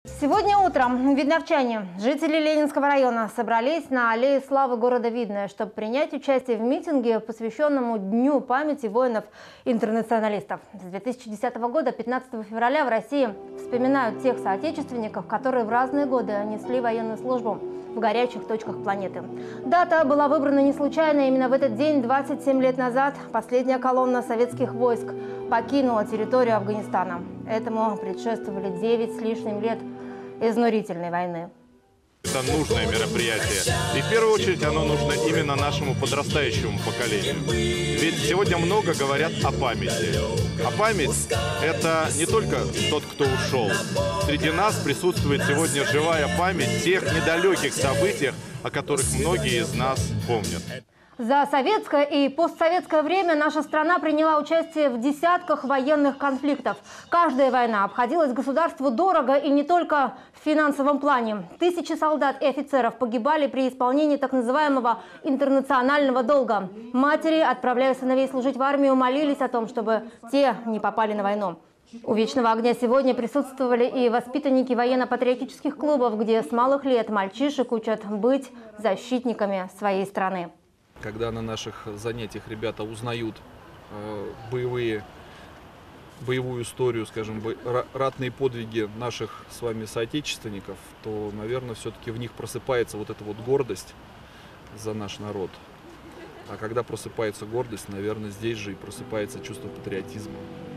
Сегодня утром видновчане, жители Ленинского района, собрались на аллее славы города Видное, чтобы принять участие в митинге, посвященному Дню памяти воинов-интернационалистов. С 2010 года, 15 февраля, в России вспоминают тех соотечественников, которые в разные годы несли военную службу в горячих точках планеты. Дата была выбрана не случайно. Именно в этот день, 27 лет назад, последняя колонна советских войск покинула территорию Афганистана. Этому предшествовали 9 с лишним лет изнурительной войны. Это нужное мероприятие. И в первую очередь оно нужно именно нашему подрастающему поколению. Ведь сегодня много говорят о памяти. А память – это не только тот, кто ушел. Среди нас присутствует сегодня живая память тех недалеких событиях, о которых многие из нас помнят. За советское и постсоветское время наша страна приняла участие в десятках военных конфликтов. Каждая война обходилась государству дорого и не только в финансовом плане. Тысячи солдат и офицеров погибали при исполнении так называемого интернационального долга. Матери, отправляя сыновей служить в армию, молились о том, чтобы те не попали на войну. У «Вечного огня» сегодня присутствовали и воспитанники военно-патриотических клубов, где с малых лет мальчишек учат быть защитниками своей страны. Когда на наших занятиях ребята узнают боевую историю, скажем, ратные подвиги наших с вами соотечественников, то, наверное, все-таки в них просыпается вот эта вот гордость за наш народ. А когда просыпается гордость, наверное, здесь же и просыпается чувство патриотизма.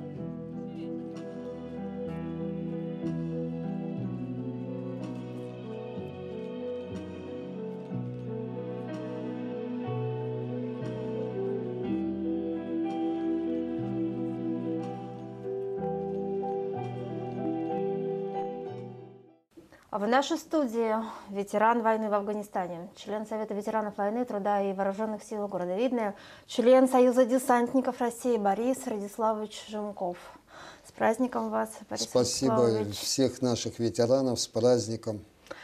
В нашей студии ветеран войны в Афганистане, член Совета ветеранов войны, труда и вооруженных сил города Видное, член Союза десантников России Борис Радиславович Жемков. С праздником вас, Борис Спасибо Радиславович. Всех наших ветеранов с праздником.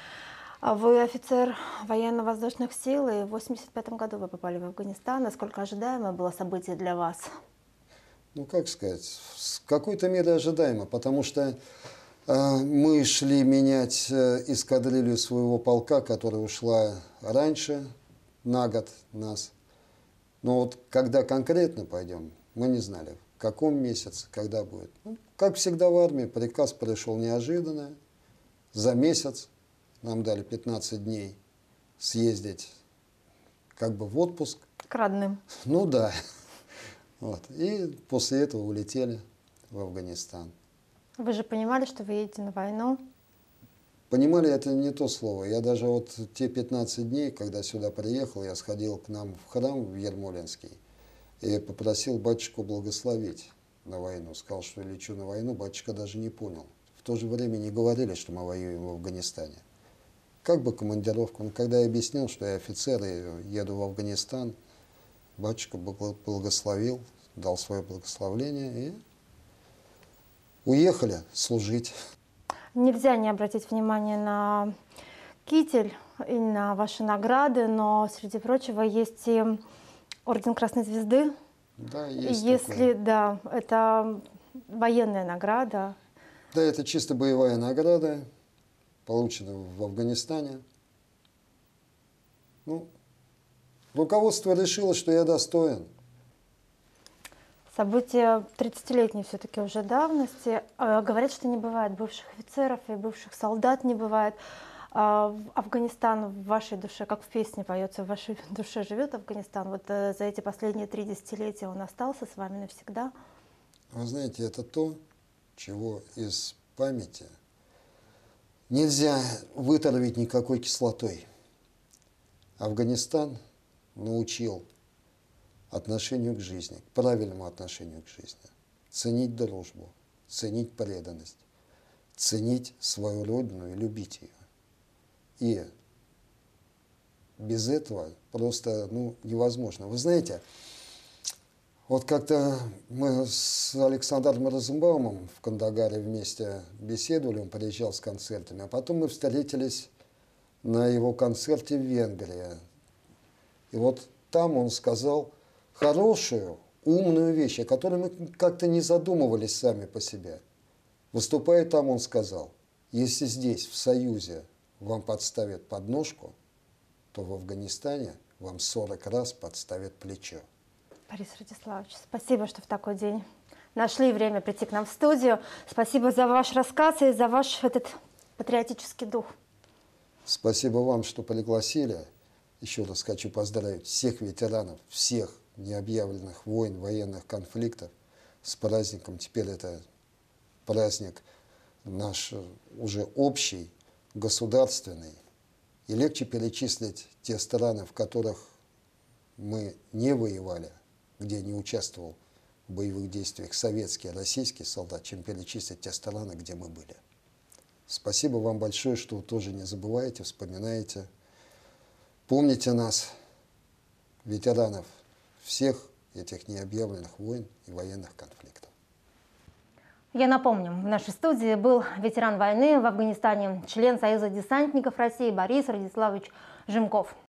Вы офицер военно-воздушных сил, и в 1985 году вы попали в Афганистан. Насколько ожидаемое было событие для вас? Ну, как сказать, в какой-то мере ожидаемо, потому что мы шли менять эскадрилью своего полка, которая ушла раньше, на год нас. Но вот когда конкретно пойдем, мы не знали, в каком месяце, когда будет. Ну, как всегда в армии, приказ пришел неожиданно. За месяц нам дали 15 дней съездить как бы в отпуск. К родным. Ну да. Вот. И после этого улетели в Афганистан. Вы же понимали, что вы едете на войну? Понимали, это не то слово. Я даже вот те 15 дней, когда сюда приехал, я сходил к нам в храм в Ермолинский и попросил батюшку благословить на войну. Сказал, что лечу на войну, батюшка даже не понял. В то же время не говорили, что мы воюем в Афганистане. Как бы командировку. Но когда я объяснил, что я офицер и еду в Афганистан, батюшка благословил, дал свое благословление и уехали служить. Нельзя не обратить внимание на китель и на ваши награды, но, среди прочего, есть и орден Красной Звезды. Да, есть Если, такое. да, это военная награда. Да, это чисто боевая награда, получена в Афганистане. Ну, руководство решило, что я достоин. События 30-летней все-таки уже давности. Говорят, что не бывает бывших офицеров и бывших солдат не бывает. Афганистан в вашей душе, как в песне поется, в вашей душе живет Афганистан. Вот за эти последние 3 десятилетия он остался с вами навсегда? Вы знаете, это то, чего из памяти нельзя вытравить никакой кислотой. Афганистан научил отношению к жизни, к правильному отношению к жизни. Ценить дружбу, ценить преданность, ценить свою родину и любить ее. И без этого просто невозможно. Вы знаете, вот как-то мы с Александром Розенбаумом в Кандагаре вместе беседовали, он приезжал с концертами, а потом мы встретились на его концерте в Венгрии. И вот там он сказал хорошую, умную вещь, о которой мы как-то не задумывались сами по себе. Выступая там, он сказал: Если здесь, в Союзе, вам подставят подножку, то в Афганистане вам 40 раз подставят плечо. Борис Радиславович, спасибо, что в такой день нашли время прийти к нам в студию. Спасибо за ваш рассказ и за ваш этот патриотический дух. Спасибо вам, что пригласили. Еще раз хочу поздравить всех ветеранов, всех необъявленных войн, военных конфликтов с праздником. Теперь это праздник наш уже общий, государственный. И легче перечислить те страны, в которых мы не воевали, где не участвовал в боевых действиях советский, российский солдат, чем перечислить те страны, где мы были. Спасибо вам большое, что вы тоже не забываете, вспоминаете. Помните нас, ветеранов всех этих необъявленных войн и военных конфликтов. Я напомню, в нашей студии был ветеран войны в Афганистане, член Союза десантников России Борис Радиславович Жимков.